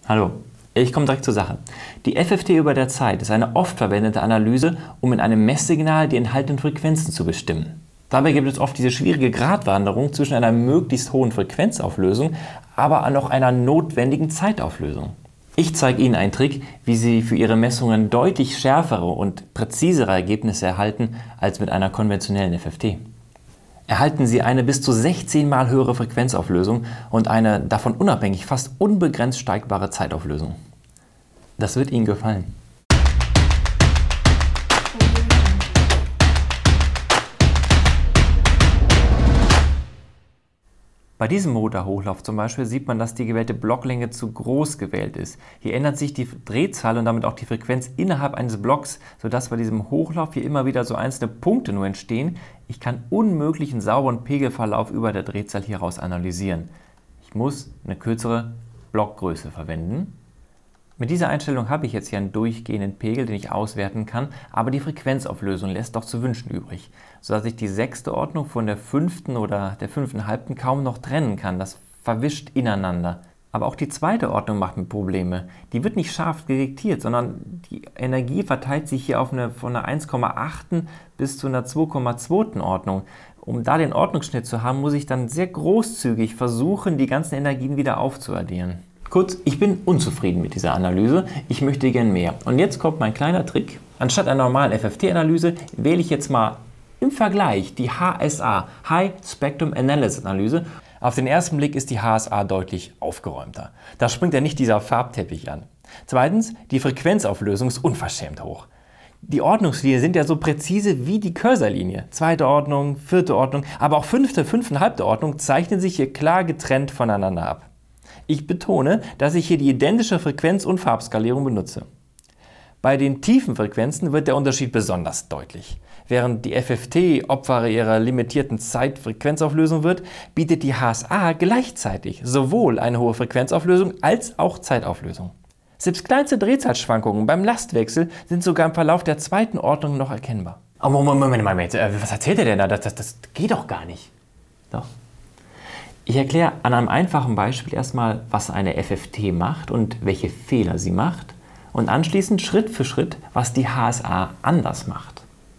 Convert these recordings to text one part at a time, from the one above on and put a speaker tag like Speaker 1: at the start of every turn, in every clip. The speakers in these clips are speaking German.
Speaker 1: Hallo, ich komme direkt zur Sache. Die FFT über der Zeit ist eine oft verwendete Analyse, um in einem Messsignal die enthaltenen Frequenzen zu bestimmen. Dabei gibt es oft diese schwierige Gratwanderung zwischen einer möglichst hohen Frequenzauflösung, aber auch einer notwendigen Zeitauflösung. Ich zeige Ihnen einen Trick, wie Sie für Ihre Messungen deutlich schärfere und präzisere Ergebnisse erhalten als mit einer konventionellen FFT. Erhalten Sie eine bis zu 16 Mal höhere Frequenzauflösung und eine davon unabhängig fast unbegrenzt steigbare Zeitauflösung. Das wird Ihnen gefallen. Bei diesem Motorhochlauf zum Beispiel sieht man, dass die gewählte Blocklänge zu groß gewählt ist. Hier ändert sich die Drehzahl und damit auch die Frequenz innerhalb eines Blocks, sodass bei diesem Hochlauf hier immer wieder so einzelne Punkte nur entstehen. Ich kann unmöglich einen sauberen Pegelverlauf über der Drehzahl hieraus analysieren. Ich muss eine kürzere Blockgröße verwenden. Mit dieser Einstellung habe ich jetzt hier einen durchgehenden Pegel, den ich auswerten kann, aber die Frequenzauflösung lässt doch zu wünschen übrig, sodass ich die 6. Ordnung von der 5. oder der 5,5. kaum noch trennen kann. Das verwischt ineinander. Aber auch die 2. Ordnung macht mir Probleme. Die wird nicht scharf detektiert, sondern die Energie verteilt sich hier auf von einer 1,8. bis zu einer 2,2. Ordnung. Um da den Ordnungsschnitt zu haben, muss ich dann sehr großzügig versuchen, die ganzen Energien wieder aufzuaddieren. Kurz, ich bin unzufrieden mit dieser Analyse, ich möchte gern mehr. Und jetzt kommt mein kleiner Trick. Anstatt einer normalen FFT-Analyse wähle ich jetzt mal im Vergleich die HSA, High Spectrum Analysis Analyse. Auf den ersten Blick ist die HSA deutlich aufgeräumter. Da springt ja nicht dieser Farbteppich an. Zweitens, die Frequenzauflösung ist unverschämt hoch. Die Ordnungslinien sind ja so präzise wie die Cursorlinie. 2. Ordnung, 4. Ordnung, aber auch 5., 5,5. Ordnung zeichnen sich hier klar getrennt voneinander ab. Ich betone, dass ich hier die identische Frequenz- und Farbskalierung benutze. Bei den tiefen Frequenzen wird der Unterschied besonders deutlich. Während die FFT Opfer ihrer limitierten Zeitfrequenzauflösung wird, bietet die HSA gleichzeitig sowohl eine hohe Frequenzauflösung als auch Zeitauflösung. Selbst kleinste Drehzahlschwankungen beim Lastwechsel sind sogar im Verlauf der 2. Ordnung noch erkennbar. Oh, Moment, was erzählt ihr denn da? Das geht doch gar nicht. Doch. Ich erkläre an einem einfachen Beispiel erstmal, was eine FFT macht und welche Fehler sie macht und anschließend Schritt für Schritt, was die HSA anders macht,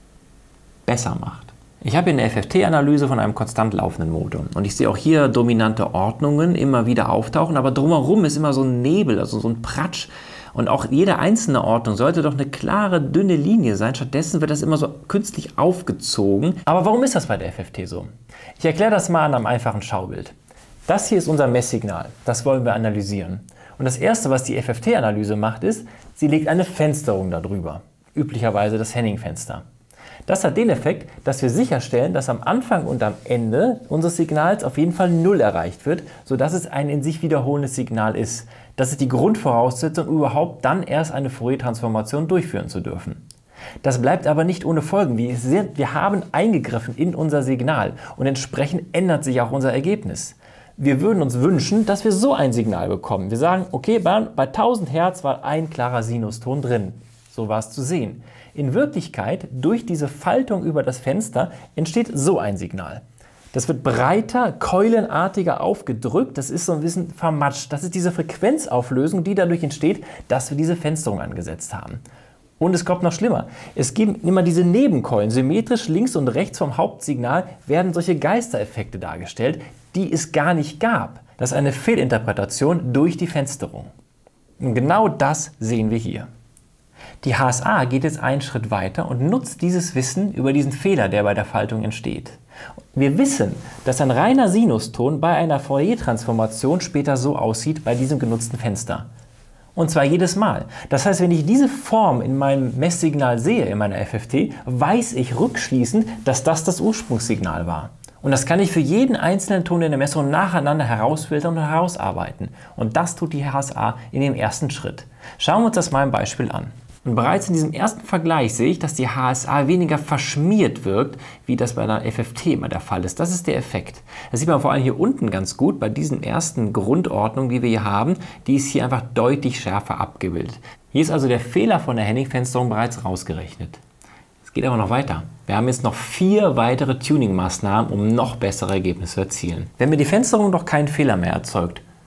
Speaker 1: besser macht. Ich habe hier eine FFT-Analyse von einem konstant laufenden Motor und ich sehe auch hier dominante Ordnungen immer wieder auftauchen, aber drumherum ist immer so ein Nebel, also so ein Pratsch. Und auch jede einzelne Ordnung sollte doch eine klare, dünne Linie sein. Stattdessen wird das immer so künstlich aufgezogen. Aber warum ist das bei der FFT so? Ich erkläre das mal an einem einfachen Schaubild. Das hier ist unser Messsignal. Das wollen wir analysieren. Und das Erste, was die FFT-Analyse macht, ist, sie legt eine Fensterung darüber. Üblicherweise das Henning-Fenster. Das hat den Effekt, dass wir sicherstellen, dass am Anfang und am Ende unseres Signals auf jeden Fall 0 erreicht wird, sodass es ein in sich wiederholendes Signal ist. Das ist die Grundvoraussetzung, überhaupt dann erst eine Fourier-Transformation durchführen zu dürfen. Das bleibt aber nicht ohne Folgen. Wir haben eingegriffen in unser Signal und entsprechend ändert sich auch unser Ergebnis. Wir würden uns wünschen, dass wir so ein Signal bekommen. Wir sagen, okay, bei 1000 Hertz war ein klarer Sinuston drin. So war es zu sehen. In Wirklichkeit, durch diese Faltung über das Fenster, entsteht so ein Signal. Das wird breiter, keulenartiger aufgedrückt, das ist so ein bisschen vermatscht. Das ist diese Frequenzauflösung, die dadurch entsteht, dass wir diese Fensterung angesetzt haben. Und es kommt noch schlimmer. Es geben immer diese Nebenkeulen. Symmetrisch links und rechts vom Hauptsignal werden solche Geistereffekte dargestellt, die es gar nicht gab. Das ist eine Fehlinterpretation durch die Fensterung. Und genau das sehen wir hier. Die HSA geht jetzt einen Schritt weiter und nutzt dieses Wissen über diesen Fehler, der bei der Faltung entsteht. Wir wissen, dass ein reiner Sinuston bei einer Fourier-Transformation später so aussieht bei diesem genutzten Fenster. Und zwar jedes Mal. Das heißt, wenn ich diese Form in meinem Messsignal sehe, in meiner FFT, weiß ich rückschließend, dass das Ursprungssignal war. Und das kann ich für jeden einzelnen Ton in der Messung nacheinander herausfiltern und herausarbeiten. Und das tut die HSA in dem ersten Schritt. Schauen wir uns das mal im Beispiel an. Und bereits in diesem ersten Vergleich sehe ich, dass die HSA weniger verschmiert wirkt, wie das bei einer FFT immer der Fall ist. Das ist der Effekt. Das sieht man vor allem hier unten ganz gut bei diesen ersten Grundordnungen, die wir hier haben. Die ist hier einfach deutlich schärfer abgebildet. Hier ist also der Fehler von der Henning-Fensterung bereits rausgerechnet. Es geht aber noch weiter. Wir haben jetzt noch 4 weitere Tuning-Maßnahmen, um noch bessere Ergebnisse zu erzielen. Wenn mir die Fensterung doch keinen Fehler mehr erzeugt,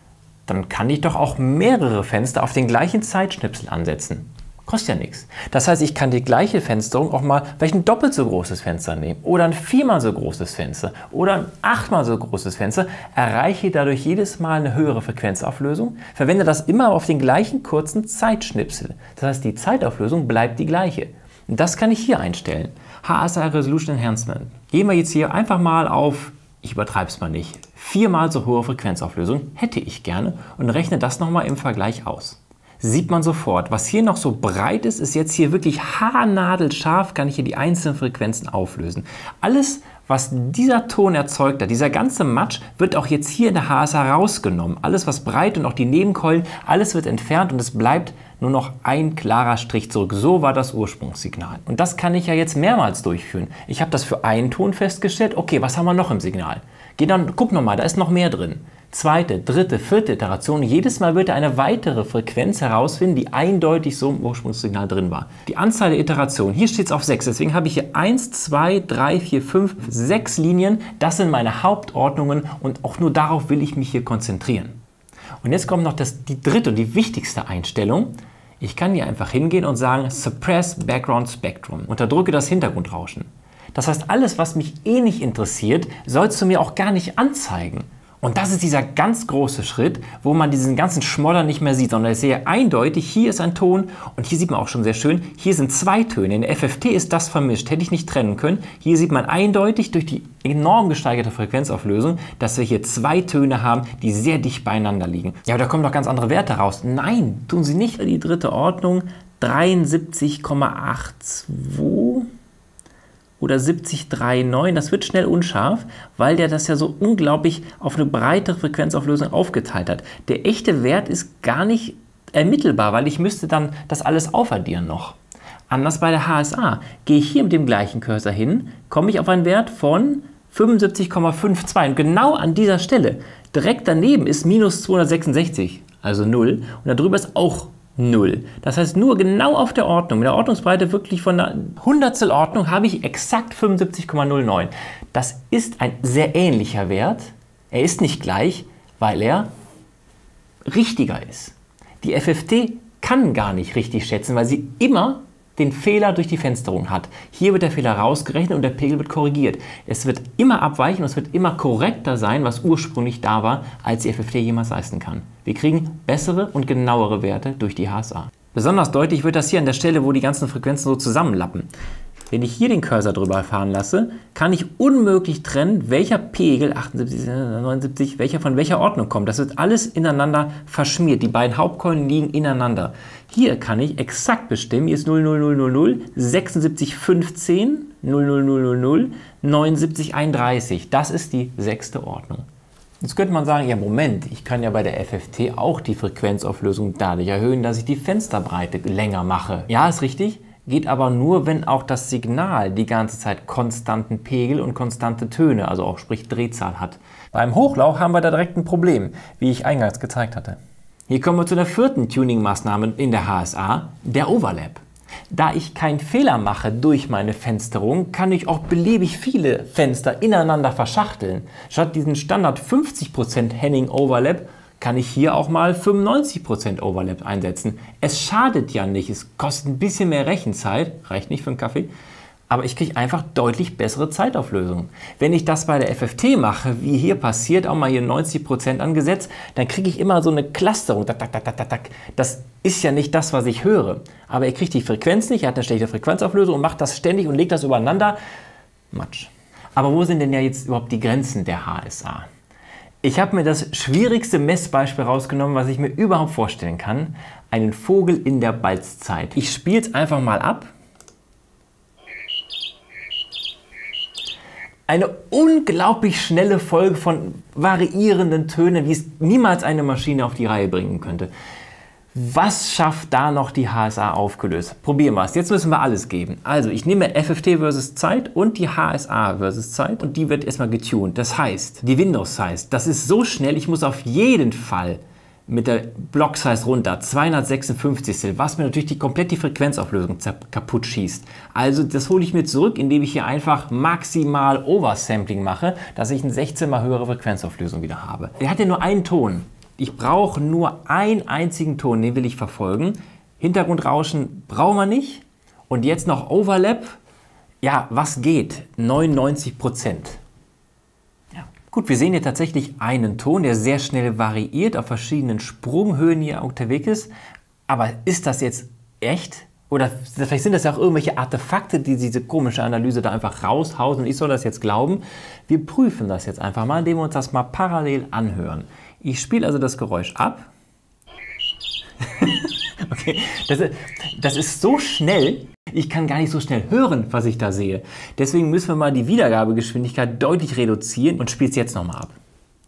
Speaker 1: dann kann ich doch auch mehrere Fenster auf den gleichen Zeitschnipsel ansetzen. Kostet ja nichts. Das heißt, ich kann die gleiche Fensterung auch mal vielleicht ein doppelt so großes Fenster nehmen oder ein 4-mal so großes Fenster oder ein 8-mal so großes Fenster, erreiche dadurch jedes Mal eine höhere Frequenzauflösung, verwende das immer auf den gleichen kurzen Zeitschnipsel. Das heißt, die Zeitauflösung bleibt die gleiche. Und das kann ich hier einstellen. HSA Resolution Enhancement. Gehen wir jetzt hier einfach mal auf, ich übertreibe es mal nicht, 4-mal so hohe Frequenzauflösung, hätte ich gerne, und rechne das nochmal im Vergleich aus. Sieht man sofort, was hier noch so breit ist, ist jetzt hier wirklich haarnadelscharf, kann ich hier die einzelnen Frequenzen auflösen. Alles, was dieser Ton erzeugt hat, dieser ganze Matsch, wird auch jetzt hier in der HSA rausgenommen. Alles, was breit und auch die Nebenkeulen, alles wird entfernt und es bleibt nur noch ein klarer Strich zurück. So war das Ursprungssignal. Und das kann ich ja jetzt mehrmals durchführen. Ich habe das für einen Ton festgestellt. Okay, was haben wir noch im Signal? Geh dann, guck nochmal, da ist noch mehr drin. Zweite, dritte, vierte Iteration. Jedes Mal wird er eine weitere Frequenz herausfinden, die eindeutig so im Ursprungssignal drin war. Die Anzahl der Iterationen, hier steht es auf 6. Deswegen habe ich hier 1, 2, 3, 4, 5, 6 Linien. Das sind meine Hauptordnungen und auch nur darauf will ich mich hier konzentrieren. Und jetzt kommt noch die dritte und die wichtigste Einstellung. Ich kann hier einfach hingehen und sagen Suppress Background Spectrum. Unterdrücke das Hintergrundrauschen. Das heißt, alles, was mich eh nicht interessiert, sollst du mir auch gar nicht anzeigen. Und das ist dieser ganz große Schritt, wo man diesen ganzen Schmodder nicht mehr sieht, sondern ich sehe eindeutig, hier ist ein Ton und hier sieht man auch schon sehr schön, hier sind zwei Töne. In der FFT ist das vermischt, hätte ich nicht trennen können. Hier sieht man eindeutig durch die enorm gesteigerte Frequenzauflösung, dass wir hier zwei Töne haben, die sehr dicht beieinander liegen. Ja, aber da kommen doch ganz andere Werte raus. Nein, tun sie nicht. Die dritte Ordnung 73,82 oder 70,39, das wird schnell unscharf, weil der das ja so unglaublich auf eine breitere Frequenzauflösung aufgeteilt hat. Der echte Wert ist gar nicht ermittelbar, weil ich müsste dann das alles aufaddieren noch. Anders bei der HSA. Gehe ich hier mit dem gleichen Cursor hin, komme ich auf einen Wert von 75,52 und genau an dieser Stelle, direkt daneben ist minus 266, also 0, und darüber ist auch 0. Das heißt, nur genau auf der Ordnung, mit der Ordnungsbreite wirklich von einer Hundertstel Ordnung, habe ich exakt 75,09. Das ist ein sehr ähnlicher Wert. Er ist nicht gleich, weil er richtiger ist. Die FFT kann gar nicht richtig schätzen, weil sie immer den Fehler durch die Fensterung hat. Hier wird der Fehler rausgerechnet und der Pegel wird korrigiert. Es wird immer abweichen und es wird immer korrekter sein, was ursprünglich da war, als die FFT jemals leisten kann. Wir kriegen bessere und genauere Werte durch die HSA. Besonders deutlich wird das hier an der Stelle, wo die ganzen Frequenzen so zusammenlappen. Wenn ich hier den Cursor drüber fahren lasse, kann ich unmöglich trennen, welcher Pegel, 78, 79, welcher von welcher Ordnung kommt. Das wird alles ineinander verschmiert. Die beiden Hauptkeulen liegen ineinander. Hier kann ich exakt bestimmen, hier ist 00000, 7615, 00000, 7931. Das ist die 6. Ordnung. Jetzt könnte man sagen, ja Moment, ich kann ja bei der FFT auch die Frequenzauflösung dadurch erhöhen, dass ich die Fensterbreite länger mache. Ja, ist richtig. Geht aber nur, wenn auch das Signal die ganze Zeit konstanten Pegel und konstante Töne, also auch sprich Drehzahl hat. Beim Hochlauf haben wir da direkt ein Problem, wie ich eingangs gezeigt hatte. Hier kommen wir zu der 4. Tuning-Maßnahme in der HSA, der Overlap. Da ich keinen Fehler mache durch meine Fensterung, kann ich auch beliebig viele Fenster ineinander verschachteln. Statt diesen Standard 50% Henning Overlap kann ich hier auch mal 95% Overlap einsetzen. Es schadet ja nicht, es kostet ein bisschen mehr Rechenzeit, reicht nicht für einen Kaffee, aber ich kriege einfach deutlich bessere Zeitauflösung. Wenn ich das bei der FFT mache, wie hier passiert, auch mal hier 90% angesetzt, dann kriege ich immer so eine Clusterung. Das ist ja nicht das, was ich höre. Aber er kriegt die Frequenz nicht, er hat eine schlechte Frequenzauflösung und macht das ständig und legt das übereinander. Matsch. Aber wo sind denn ja jetzt überhaupt die Grenzen der HSA? Ich habe mir das schwierigste Messbeispiel rausgenommen, was ich mir überhaupt vorstellen kann. Einen Vogel in der Balzzeit. Ich spiele es einfach mal ab. Eine unglaublich schnelle Folge von variierenden Tönen, wie es niemals eine Maschine auf die Reihe bringen könnte. Was schafft da noch die HSA aufgelöst? Probieren wir es. Jetzt müssen wir alles geben. Also ich nehme FFT versus Zeit und die HSA versus Zeit und die wird erstmal getuned. Das heißt, die Windows Size, das ist so schnell, ich muss auf jeden Fall mit der Block Size runter, 256, was mir natürlich komplett die Frequenzauflösung kaputt schießt. Also das hole ich mir zurück, indem ich hier einfach maximal Oversampling mache, dass ich eine 16 mal höhere Frequenzauflösung wieder habe. Er hat ja nur einen Ton. Ich brauche nur einen einzigen Ton, den will ich verfolgen. Hintergrundrauschen brauchen wir nicht. Und jetzt noch Overlap. Ja, was geht? 99%. Ja. Gut, wir sehen hier tatsächlich einen Ton, der sehr schnell variiert, auf verschiedenen Sprunghöhen hier unterwegs ist. Aber ist das jetzt echt? Oder vielleicht sind das ja auch irgendwelche Artefakte, die diese komische Analyse da einfach raushauen und ich soll das jetzt glauben. Wir prüfen das jetzt einfach mal, indem wir uns das mal parallel anhören. Ich spiele also das Geräusch ab. Okay, das ist so schnell, ich kann gar nicht so schnell hören, was ich da sehe. Deswegen müssen wir mal die Wiedergabegeschwindigkeit deutlich reduzieren und spiele es jetzt nochmal ab.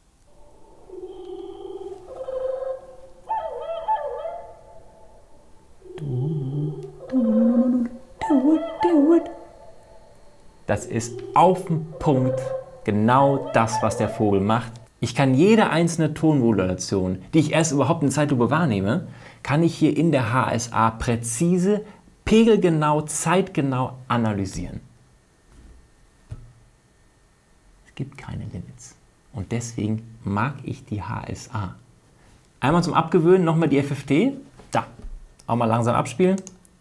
Speaker 1: Das ist auf den Punkt genau das, was der Vogel macht. Ich kann jede einzelne Tonmodulation, die ich erst überhaupt in Zeitlupe wahrnehme, kann ich hier in der HSA präzise, pegelgenau, zeitgenau analysieren. Es gibt keine Limits. Und deswegen mag ich die HSA. Einmal zum Abgewöhnen nochmal die FFT. Da, auch mal langsam abspielen.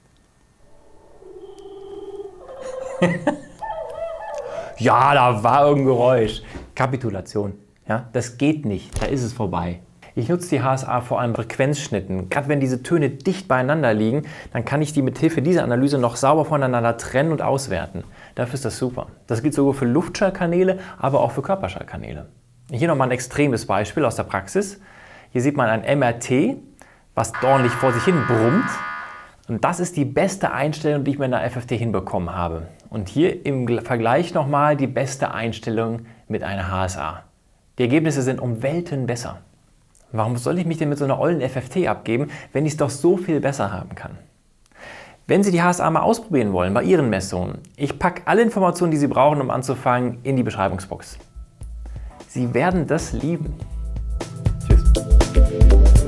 Speaker 1: Ja, da war irgendein Geräusch. Kapitulation. Ja, das geht nicht, da ist es vorbei. Ich nutze die HSA vor allem Frequenzschnitten. Gerade wenn diese Töne dicht beieinander liegen, dann kann ich die mit Hilfe dieser Analyse noch sauber voneinander trennen und auswerten. Dafür ist das super. Das gilt sowohl für Luftschallkanäle, aber auch für Körperschallkanäle. Hier nochmal ein extremes Beispiel aus der Praxis. Hier sieht man ein MRT, was ordentlich vor sich hin brummt. Und das ist die beste Einstellung, die ich mit einer FFT hinbekommen habe. Und hier im Vergleich nochmal die beste Einstellung mit einer HSA. Die Ergebnisse sind um Welten besser. Warum soll ich mich denn mit so einer ollen FFT abgeben, wenn ich es doch so viel besser haben kann? Wenn Sie die HSA mal ausprobieren wollen bei Ihren Messungen, ich packe alle Informationen, die Sie brauchen, um anzufangen, in die Beschreibungsbox. Sie werden das lieben. Tschüss.